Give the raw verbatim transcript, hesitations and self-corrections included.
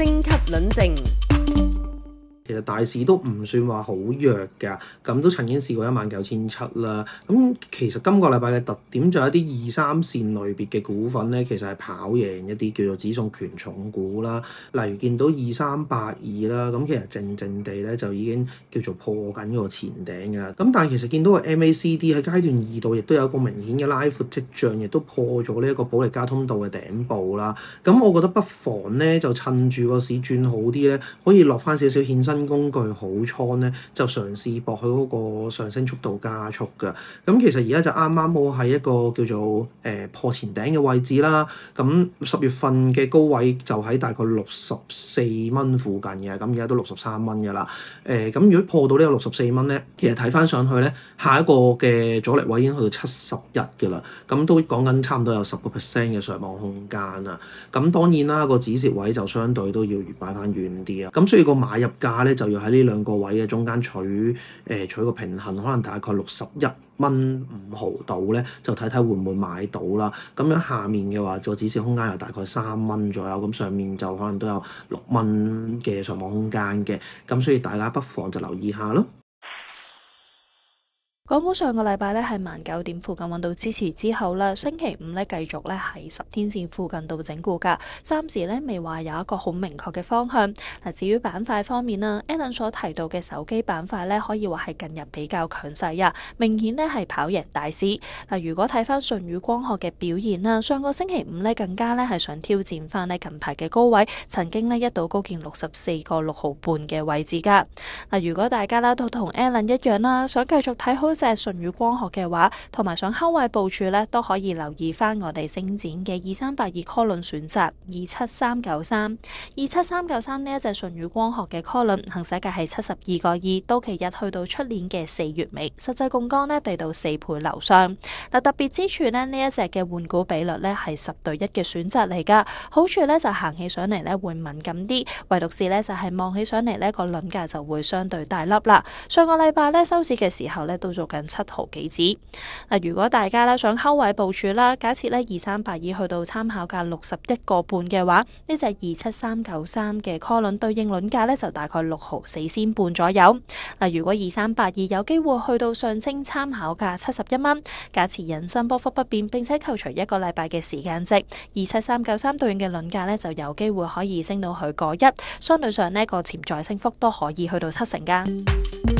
星級論證。 其實大市都唔算話好弱㗎，咁都曾經試過一萬九千七啦。咁其實今個禮拜嘅特點就係一啲二三線類別嘅股份咧，其實係跑贏一啲叫做指數權重股啦。例如見到二三八二啦，咁其實靜靜地咧就已經叫做破緊個前頂㗎啦。咁但係其實見到個 M A C D 喺階段二度亦都有一個明顯嘅拉闊跡象，亦都破咗呢一個保力加通道嘅頂部啦。咁我覺得不妨咧就趁住個市轉好啲咧，可以落翻少少衍生工具好倉咧，就嘗試博佢嗰個上升速度加速㗎。咁其實而家就啱啱好喺一個叫做誒、呃、破前頂嘅位置啦。咁十月份嘅高位就喺大概六十四蚊附近嘅，咁而家都六十三蚊㗎啦。誒、呃、咁如果破到呢個六十四蚊咧，其實睇翻上去咧，下一個嘅阻力位已經去到七十一㗎啦。咁都講緊差唔多有十個 percent 嘅上網空間啊。咁當然啦，個止蝕位就相對都要越擺翻遠啲啊。咁所以個買入價咧就要喺呢兩個位嘅中間取誒、呃、取個平衡，可能大概六十一蚊五毫度咧，就睇睇會唔會買到啦。咁樣下面嘅話，個止蝕空間有大概三蚊左右，咁上面就可能都有六蚊嘅上網空間嘅。咁所以大家不妨就留意下咯。 港股上個禮拜咧喺萬九點附近揾到支持之後咧，星期五咧繼續咧喺十天線附近度整固㗎，暫時咧未話有一個好明確嘅方向。嗱，至於板塊方面啦 ，Alan 所提到嘅手機板塊咧，可以話係近日比較強勢啊，明顯咧係跑贏大市。嗱，如果睇翻舜宇光學嘅表現啦，上個星期五咧更加咧係想挑戰翻咧近排嘅高位，曾經咧一度高見六十四個六毫半嘅位置㗎。嗱，如果大家咧都同 Alan 一樣啦，想繼續睇好隻舜宇光學嘅話，同埋想睺位部署咧，都可以留意翻我哋星展嘅二三八二 call 輪選擇二七三九三二七三九三呢一隻舜宇光學嘅 call 輪行使價係七十二個二，到期日去到出年嘅四月尾，實際槓桿呢俾到四倍樓上。嗱，特別之處呢，呢一隻嘅換股比率呢係十對一嘅選擇嚟噶，好處呢就行起上嚟呢會敏感啲，唯獨是呢就係望起上嚟呢個輪價就會相對大粒啦。上個禮拜呢收市嘅時候呢都做緊七毫幾子。嗱，如果大家咧想睺位部署啦，假設咧二三八二去到參考價六十一個半嘅話，呢隻二七三九三嘅 call 輪對應輪價咧就大概六毫四仙半左右。嗱，如果二三八二有機會去到上升參考價七十一蚊，假設引伸波幅不變，並且扣除一個禮拜嘅時間值，二七三九三對應嘅輪價咧就有機會可以升到去個一，相對上呢個潛在升幅都可以去到七成㗎。